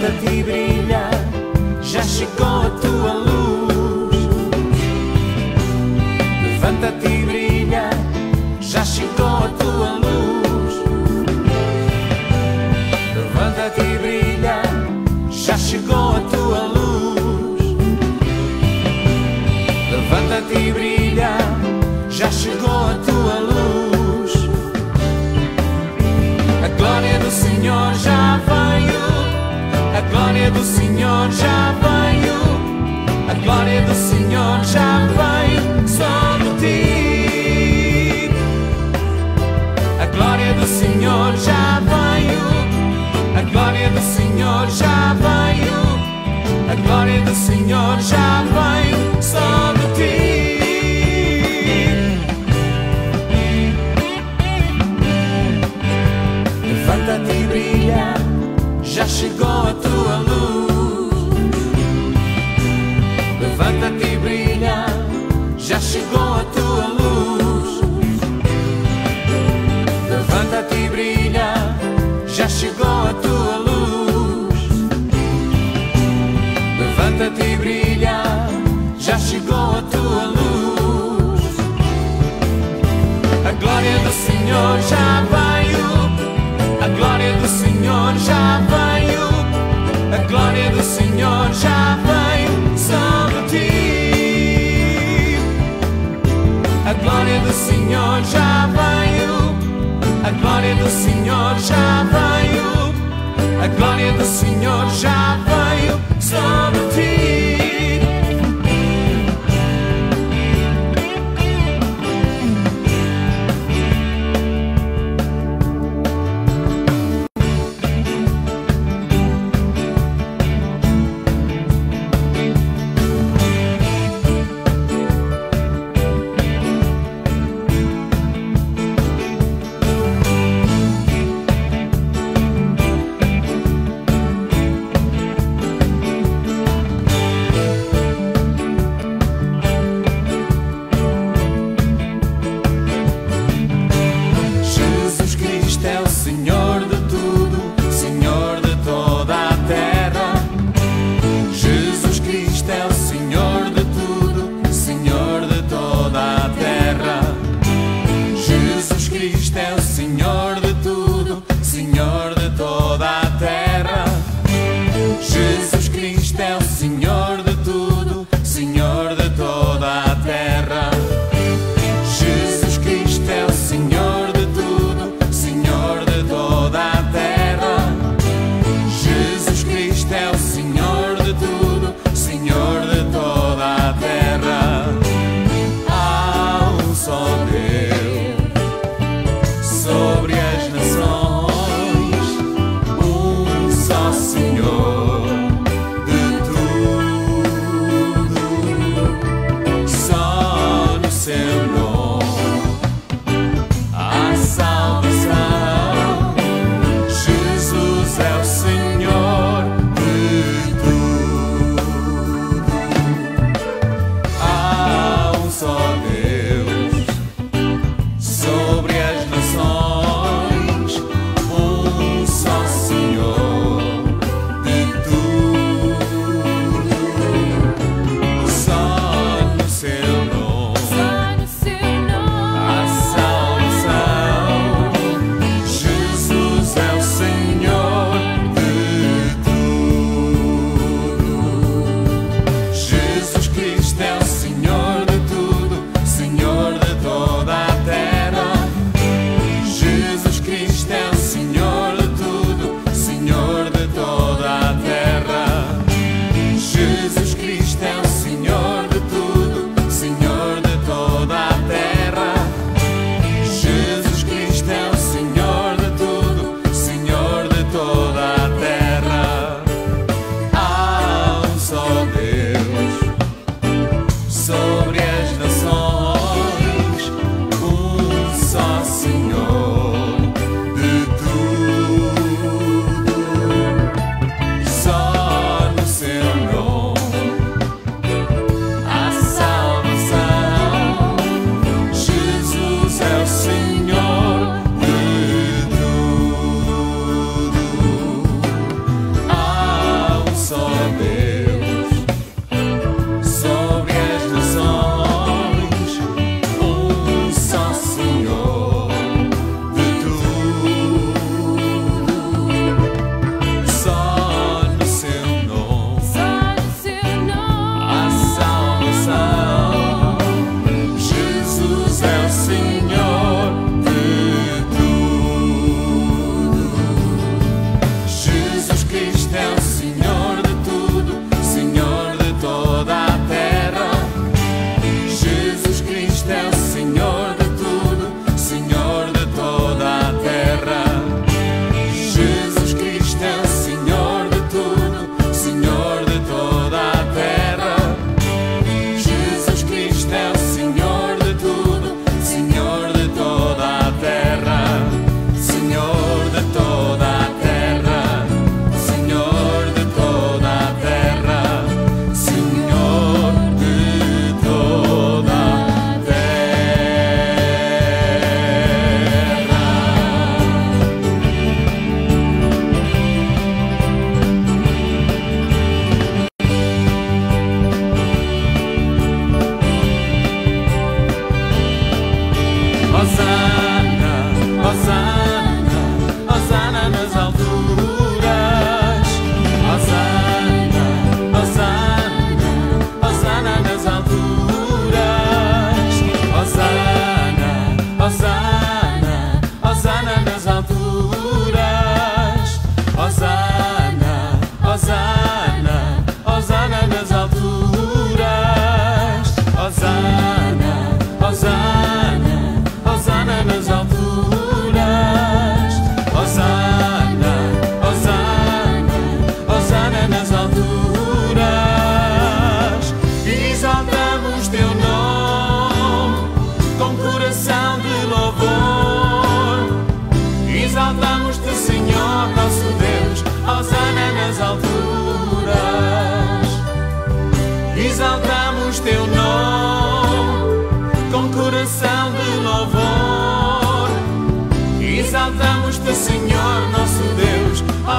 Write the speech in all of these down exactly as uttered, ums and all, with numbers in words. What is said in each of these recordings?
Levanta-te e brilha, já chegou a tua luz. Levanta-te e brilha, já chegou a tua luz. Levanta-te e brilha, já chegou a tua luz. Levanta-te e brilha, já chegou a tua luz. A glória do Senhor já veio, a glória do Senhor já veio, a glória do Senhor já veio sobre ti. A glória do Senhor já veio, a glória do Senhor já veio, a glória do Senhor já veio sobre ti. Levanta-te e brilha, já chegou a tua luz. Levanta-te e brilha, já chegou a tua luz. Levanta-te e brilha, já chegou a tua luz. Levanta-te e brilha, já chegou a tua luz. A glória do Senhor já veio, a glória do Senhor já veio, a glória do Senhor já veio sobre ti. A glória do Senhor já veio, a glória do Senhor já veio, a glória do Senhor já veio sobre ti.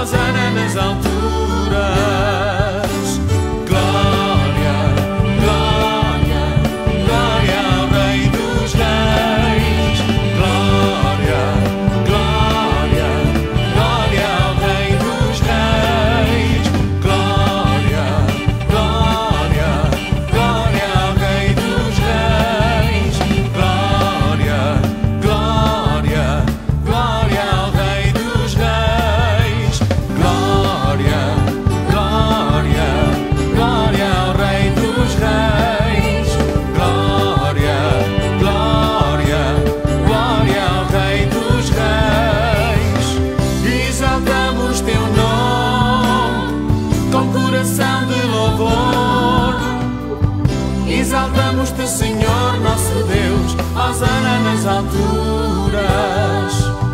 hosana nas alturas. Glória, glória, glória ao Rei dos Reis. Glória, glória, glória ao Rei dos Reis. Glória, glória, glória ao Rei dos Reis. Glória, glória, glória ao Rei dos Reis. Glória, glória, glória ao Rei dos Reis. Glória, glória, glória ao Rei dos Reis. Exaltamos teu nome com coração de louvor. Exaltamos-te, Senhor, nosso Deus, hosana nas alturas.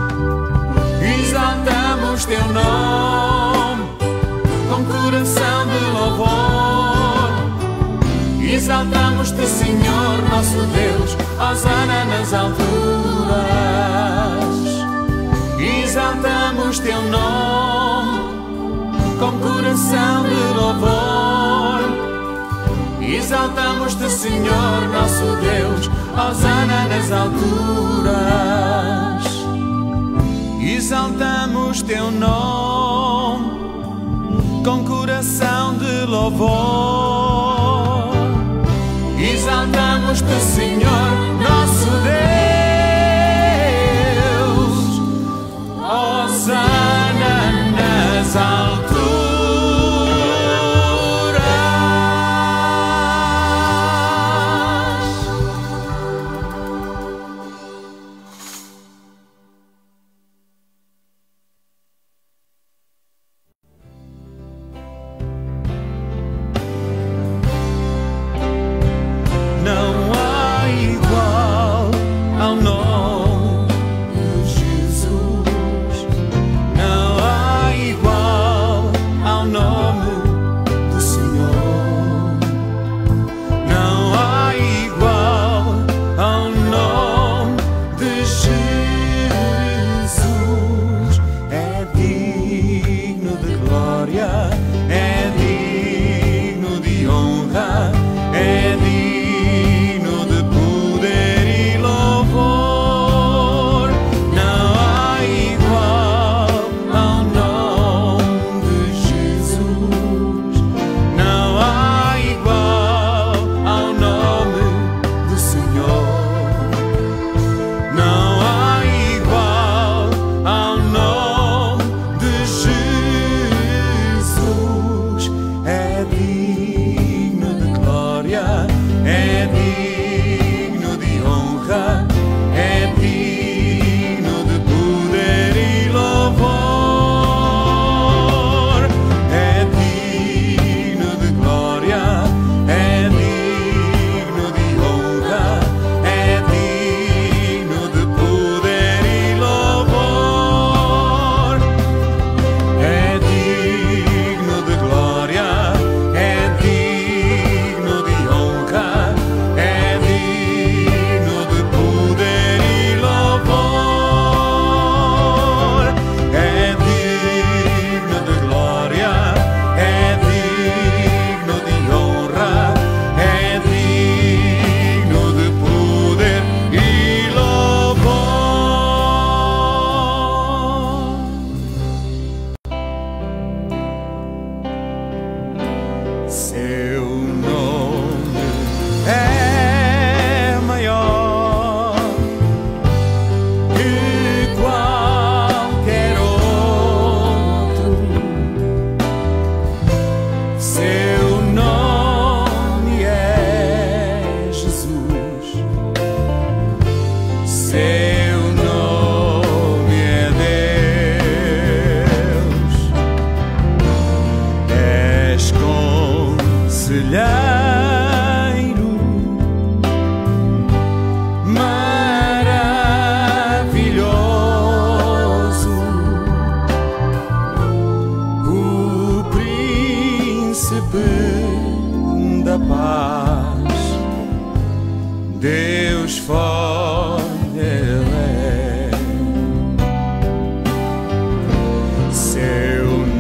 Exaltamos teu nome com coração de louvor. Exaltamos-te, Senhor, nosso Deus, hosana nas alturas. Exaltamos teu nome com coração de louvor. Exaltamos-te, Senhor, nosso Deus, hosana nas alturas. Exaltamos teu nome com coração de louvor. Exaltamos-te, Senhor, nosso Deus, hosana nas alturas. Não há igual ao nome de Jesus. Não há igual ao nome do Senhor. Não há igual ao nome de Jesus. É digno de glória, é digno de honra, é digno de poder e louvor. Não há igual ao nome de Jesus. Não há igual ao nome do Senhor. Não há igual ao nome de Jesus. É digno de glória, é digno de honra, é digno de poder e louvor. É digno de glória, é digno de honra, é digno de poder e louvor. É digno de glória, é digno de honra, é digno de poder e louvor. É digno de glória, é digno de honra, é digno de poder e louvor. Seu nome é maior que qualquer outro. Seu nome é Jesus. Seu nome é Deus. És conselheiro maravilhoso, o príncipe da paz, Deus forte Ele é. Seu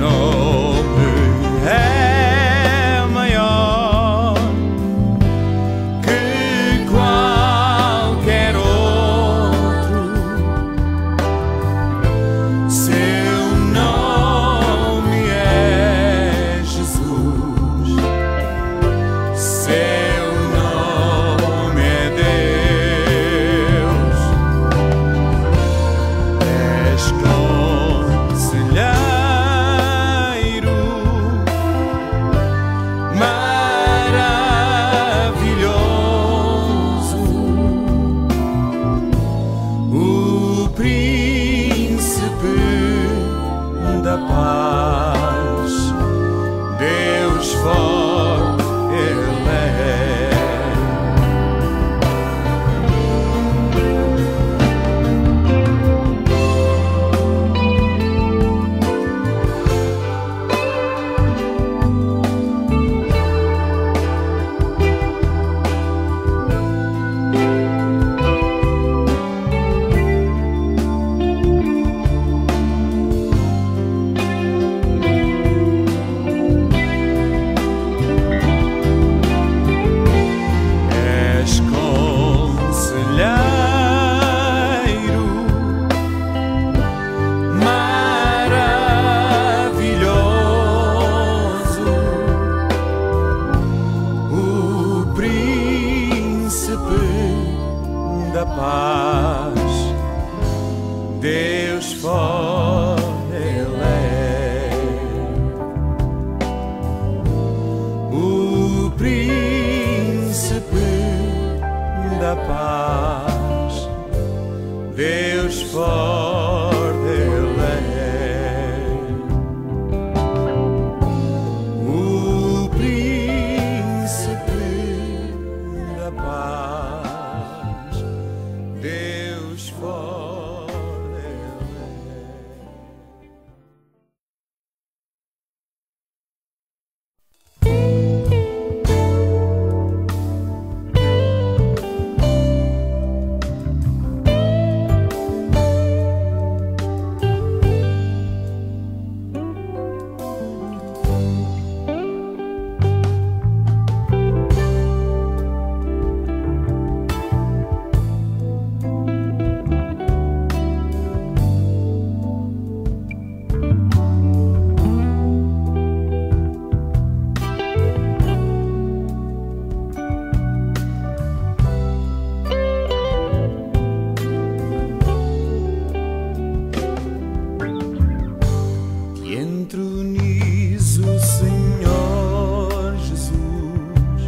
entronizo, Senhor Jesus,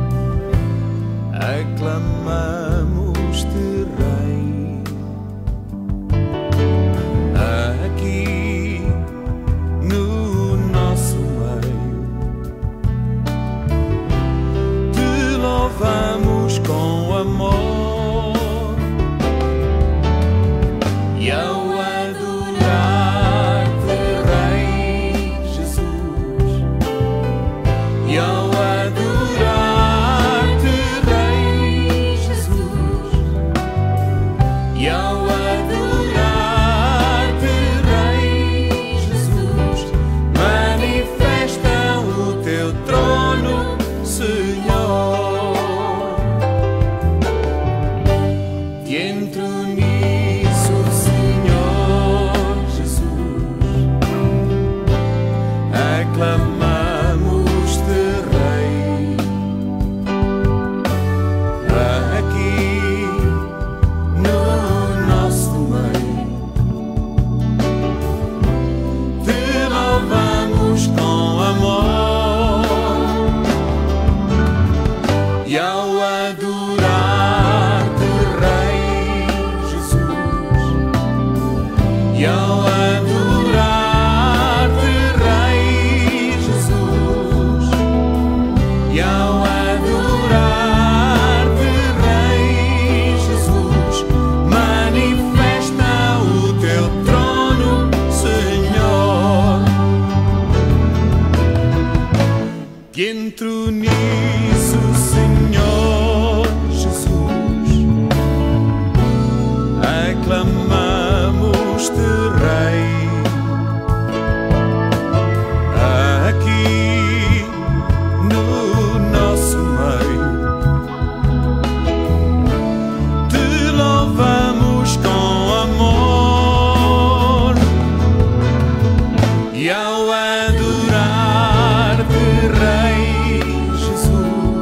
aclamamos-te, Rei, aqui no nosso meio. Te louvamos com amor e ao adorar-te, Rei Jesus, e ao adorar-te, Rei Jesus, e ao adorar-te, Rei Jesus, manifesta o teu trono, Senhor. Te entronizo, Senhor Jesus, aclamamos-te, Rei, aqui no nosso meio. Te louvamos com amor e ao adorar-te, Rei Jesus, e ao adorar-te, Rei Jesus, e ao adorar-te, Rei Jesus, manifesta o teu trono, Senhor. Te entronizo, Senhor Jesus, aclamamos-te, Rei, aqui no nosso meio. Te louvamos com amor e ao adorar-te, Rei Jesus,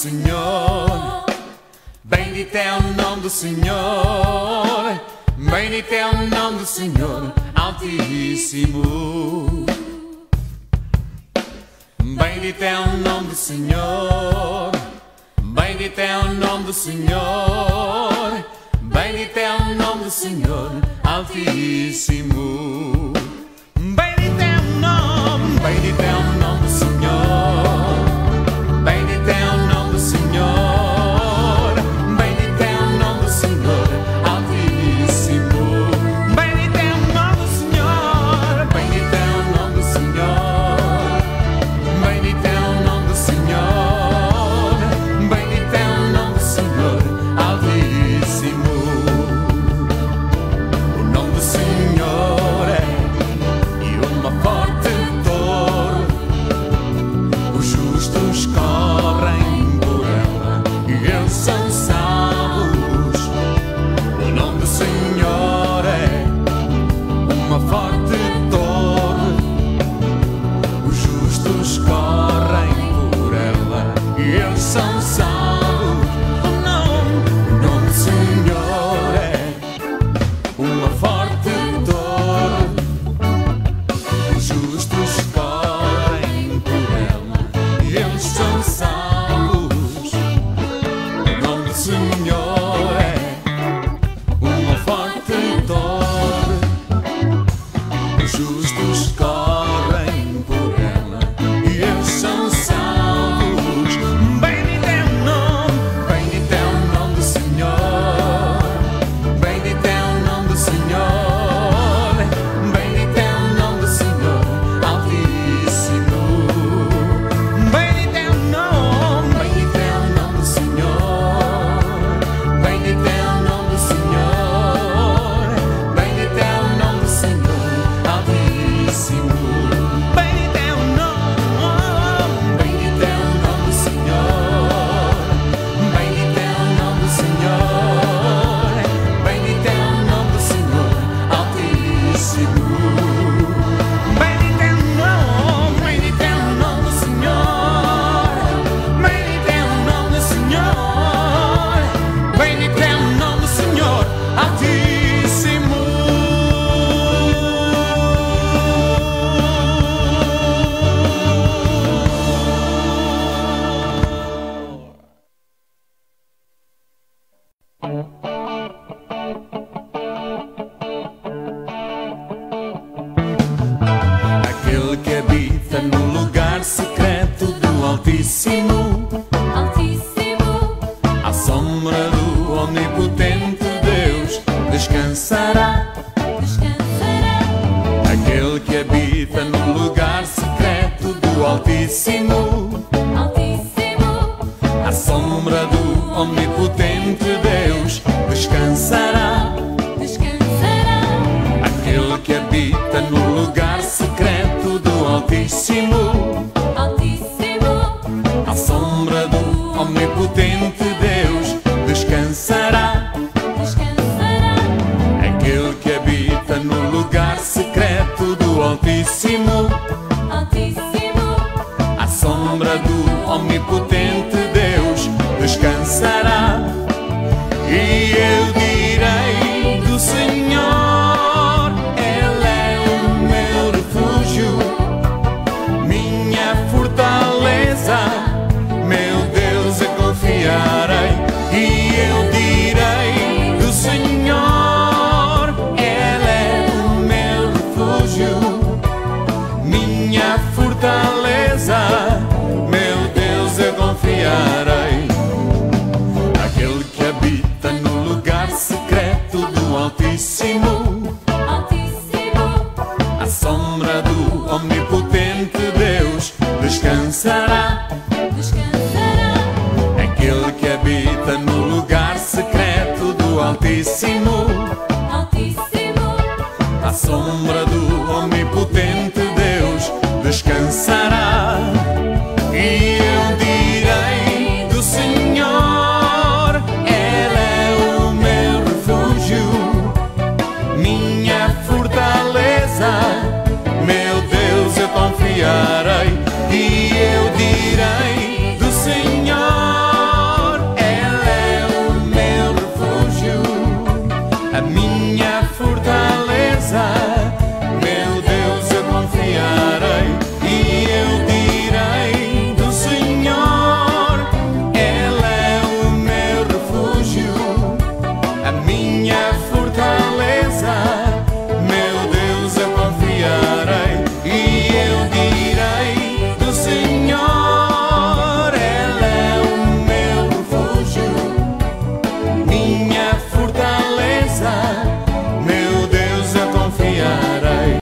Senhor. Bendito é o nome do Senhor. Bendito é o nome do Senhor Altíssimo. Bendito é o nome do Senhor. Bendito é o nome do Senhor. Bendito é o nome do Senhor Altíssimo. Bendito é o nome, bendito é o nome do Senhor. Bendito é o nome do Senhor. Bendito é o nome do Senhor Altíssimo. Bendito é o nome do Senhor. Bendito é o nome do Senhor. Bendito é o nome do Senhor. Bendito é o nome do Senhor Altíssimo. O nome do Senhor é e uma forte torre. Os justos correm por ela e eles são salvos. O nome do Senhor é uma forte torre. Os justos correm por ela e eles são salvos. O nome, o nome do Senhor é uma forte torre. Os justos correm por ela e eles são salvos. O nome do Senhor é uma forte torre. Os justos correm por ela e eles são salvos. Bendito é o nome, bendito é o nome do Senhor. Bendito é o nome do Senhor. Bendito é o nome do Senhor Altíssimo. Bendito é o nome, bendito é o nome do Senhor. Bendito é o nome do Senhor. Bendito é o nome do Senhor Altíssimo. Bendito é o nome, bendito é o nome do Senhor. Bendito é o nome do Senhor. Bendito é o nome do Senhor Altíssimo. Bendito é o nome, bendito é o nome do Senhor. Bendito é o nome do Senhor. Bendito é o nome do Senhor Altíssimo. Aquele que habita no lugar secreto do Altíssimo, Altíssimo, à sombra do Onipotente Deus descansará. descansará. Aquele que habita no lugar secreto do Altíssimo, Altíssimo, à sombra do Onipotente Deus descansará. descansará. Aquele que habita no lugar secreto do Altíssimo, Altíssimo, à sombra do Onipotente Deus descansará. descansará. Aquele que habita no lugar secreto do Altíssimo, Altíssimo, à sombra do Onipotente Deus descansará. E eu direi do Senhor, Ele é o meu refúgio, minha fortaleza, meu Deus, eu confiarei. E eu direi do Senhor, Ele é o meu refúgio, minha fortaleza, meu Deus, eu confiarei. Aquele que habita no lugar secreto do Altíssimo, Altíssimo, à sombra do Onipotente Deus descansará. descansará. Aquele que habita no lugar secreto do Altíssimo, Altíssimo, à sombra do Onipotente Deus descansará. E eu direi do Senhor, Ele é o meu refúgio, minha fortaleza, meu Deus, eu confiarei. E eu direi do Senhor, minha fortaleza, meu Deus eu confiarei, e eu direi do Senhor, Ele é o meu refúgio, a minha fortaleza, meu Deus eu confiarei, e eu direi do Senhor, Ele é o meu refúgio, minha fortaleza, meu Deus eu confiarei.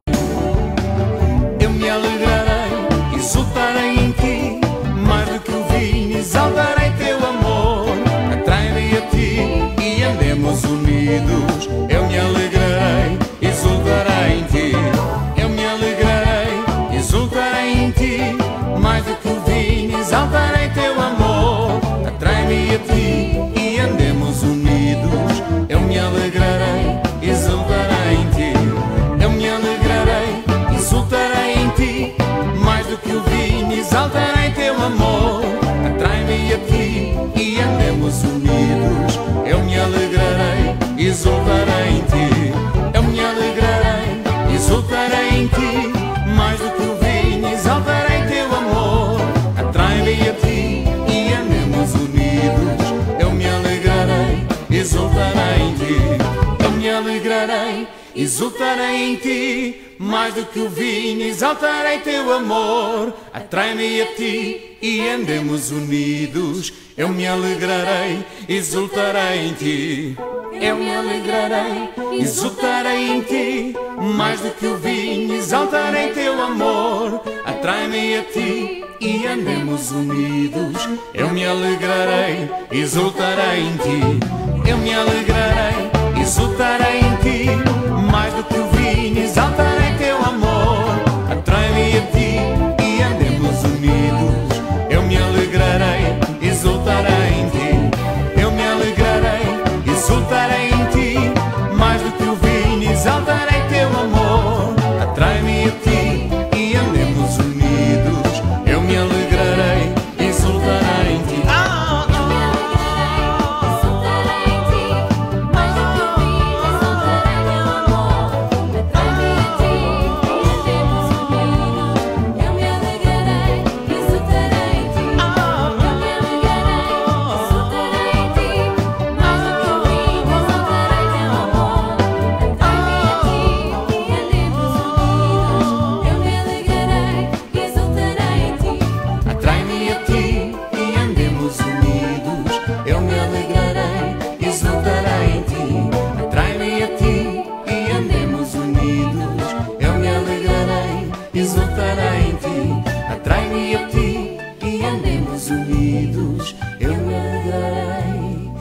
Eu me alegrarei, exultarei em ti, mais do que o vinho, exaltarei teu amor, atrai-me a ti e andemos unidos. Eu me alegrarei, exultarei em ti, eu me alegrarei, exultarei em ti, mais do que o vinho, exaltarei teu amor, atrai-me a ti e andemos unidos. Eu me alegrarei, exultarei em ti, eu me alegrarei, exultarei em ti, mais do que o vinho, exaltarei teu amor, atrai-me a ti e andemos unidos. Eu me alegrarei, exultarei em ti, eu me alegrarei, exultarei em ti, mais do que o vinho, exaltarei teu amor, atrai-me a ti e andemos unidos. Eu me alegrarei, exultarei em ti, eu me alegrarei, exultarei em ti, mais do que o vinho, exaltarei teu amor, atrai-me a ti e andemos unidos. Eu me alegrarei, exultarei em ti, eu me alegrarei, exultarei em ti, mais do que o vinho, exaltarei teu amor, atrai-me a ti e andemos unidos. Eu me alegrarei, exultarei em ti, eu me alegrarei, exultarei em ti, mais do que o vinho, exaltarei teu amor, atrai-me a ti e andemos unidos. Eu me alegrarei, exultarei em ti, eu me alegrarei, exultarei em ti, mais do que o vinho, exaltarei teu amor, atrai-me a ti e andemos unidos. Eu me alegrarei, exultarei em ti. Ah, Eu me alegrarei, exultarei em ti, mais do que o vinho, exaltarei teu amor, atrai-me a ti e andemos unidos. Eu me alegrarei, exultarei em ti, eu me alegrarei, exultarei em ti, mais do que o vinho, exaltarei teu amor, atrai-me a ti e andemos unidos. Eu me alegrarei, exultarei em ti. atrai-me a ti e andemos unidos. Eu me alegrarei, exultarei em ti, atrai-me a ti e andemos unidos. Eu me alegrarei, exultarei em ti, atrai-me a ti e andemos unidos. Eu me alegrarei,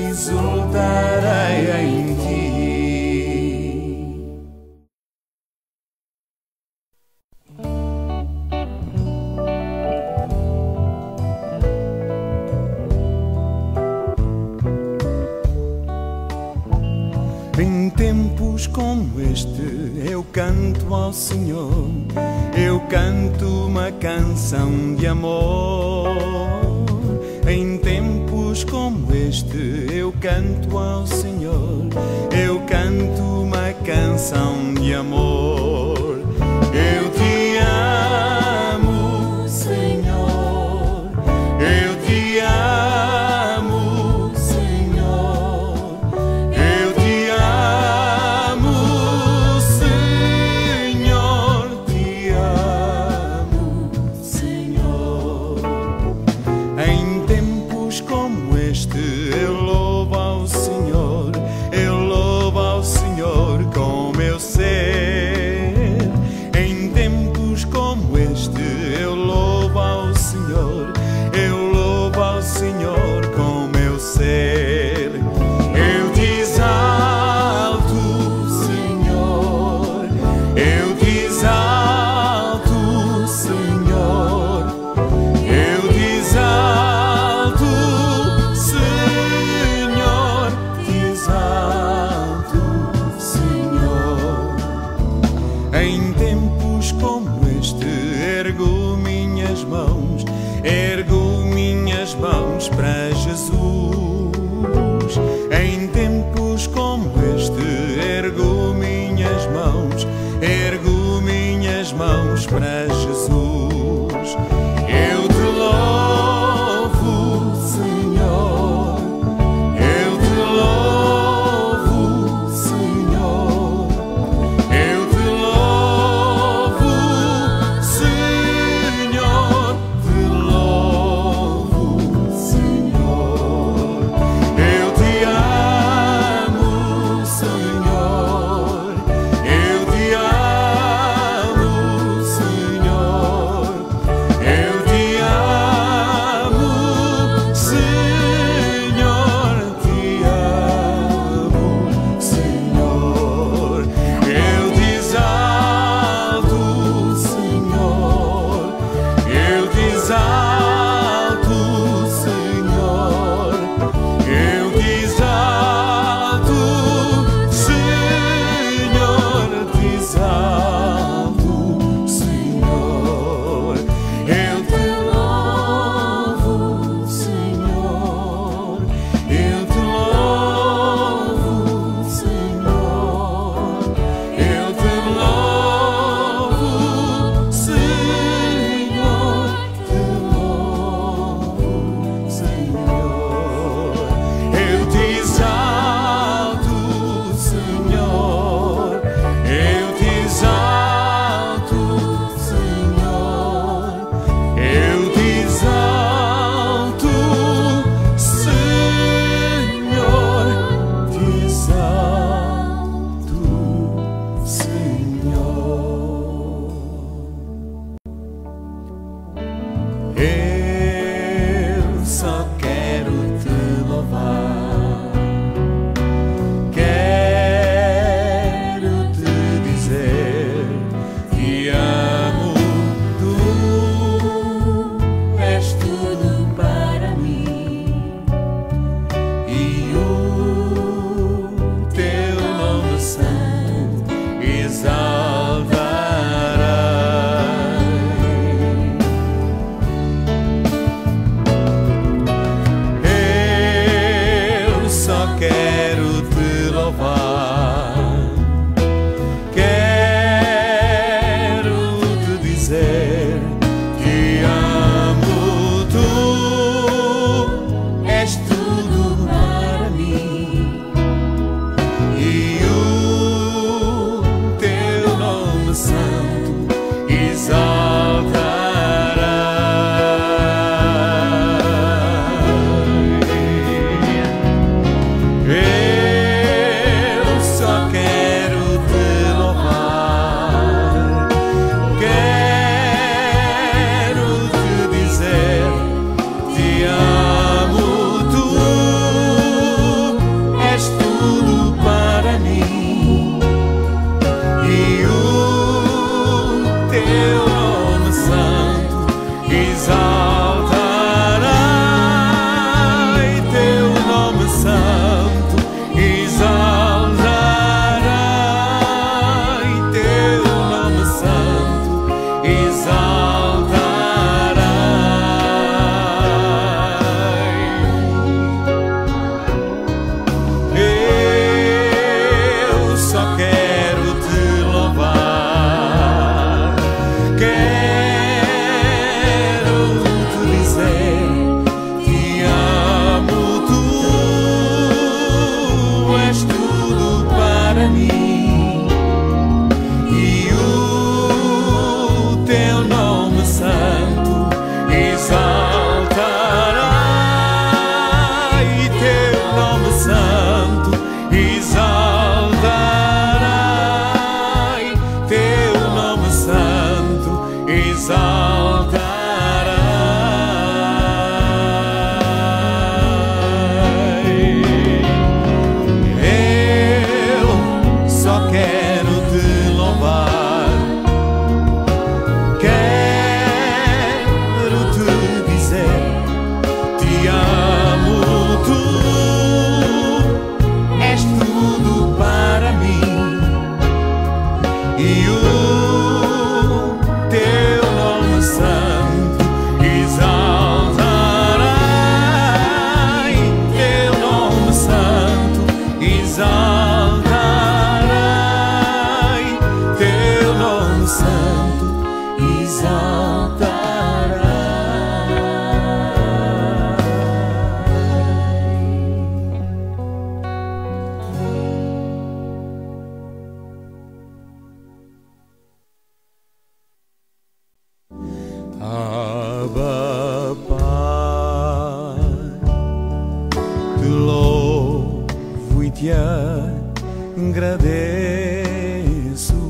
exultarei em ti. Em tempos como este eu canto ao Senhor, eu canto uma canção de amor. Em tempos como este eu canto ao Senhor, eu canto uma canção de amor. Eu te amo, Senhor, eu te amo, Senhor, eu te amo, Senhor, te amo, Senhor. Em tempos como este eu louvo ao Senhor, eu louvo ao Senhor com meu ser. quero te louvar, quero te dizer, te amo, tu és tudo para mim, e o teu nome santo exaltarei, teu nome santo exaltarei, teu nome santo exaltarei. Abba, Pai, te louvo e te agradeço.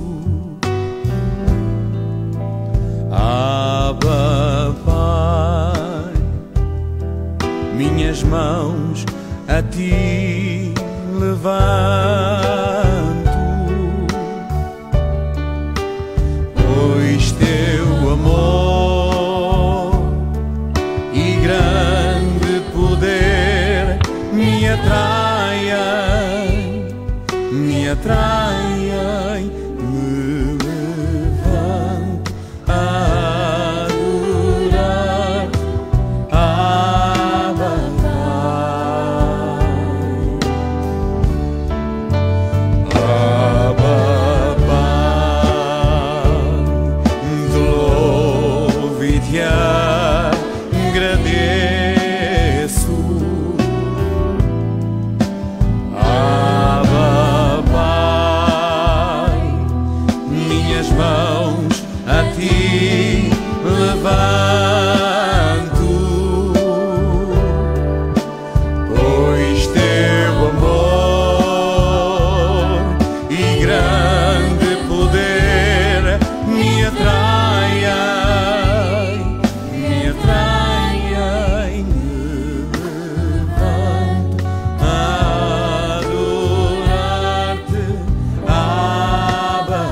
Abba, Pai, minhas mãos a ti levanto, pois teu amor e grande poder me atraem, me atraem, me levanto a adorar, Abba, Pai. Abba, Pai, te louvo e te agradeço. Abba, Pai, minhas mãos a ti levanto, pois teu amor e grande poder me atraem, me atraem, me levanto a adorar-te, Abba,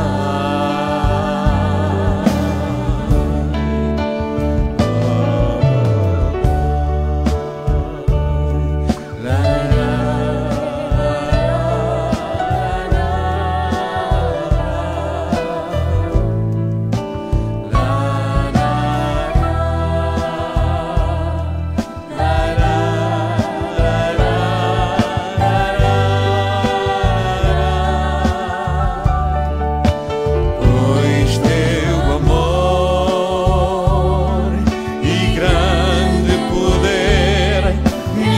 Pai. La, pois teu amor e grande poder me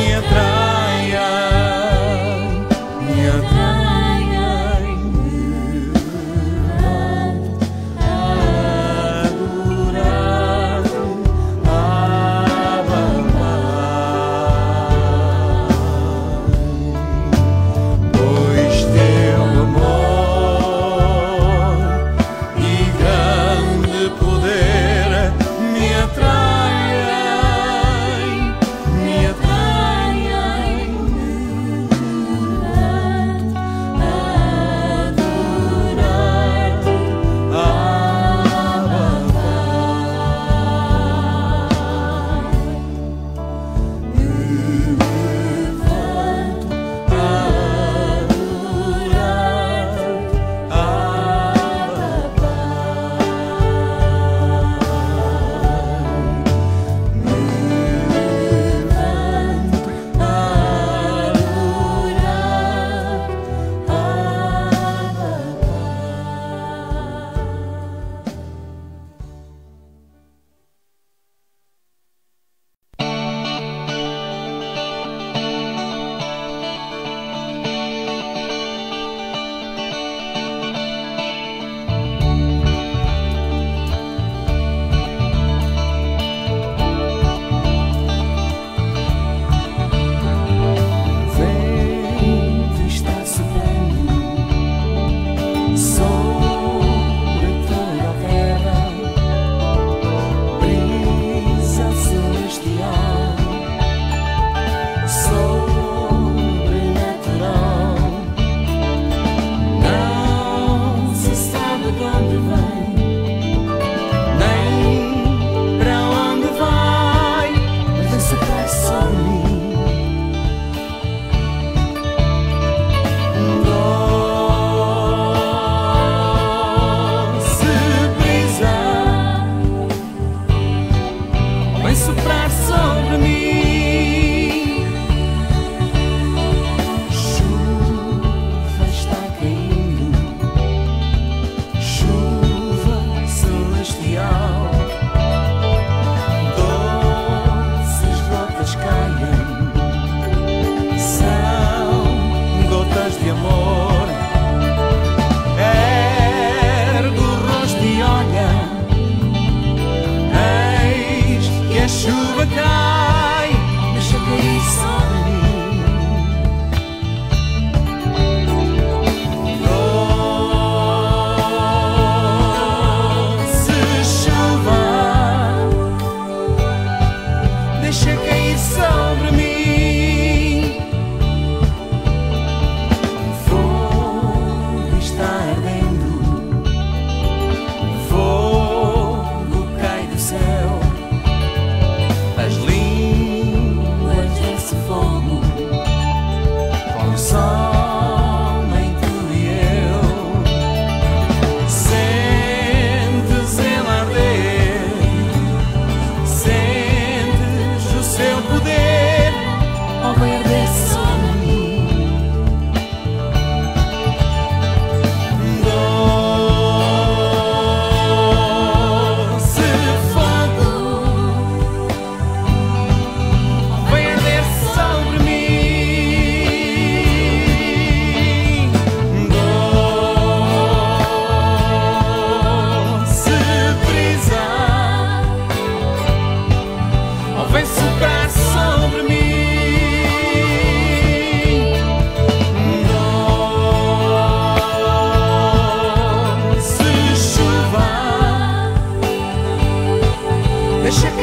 atraem, me atraem, me levanto a adorar-te, Abba, Pai. Pois teu amor e grande poder me atraem, me atraem, me levanto a adorar-te, Abba, Pai. Me levanto a adorar-te, Abba, vento está soprando sobre toda a terra, brisa celestial, sobrenatural, não Deixa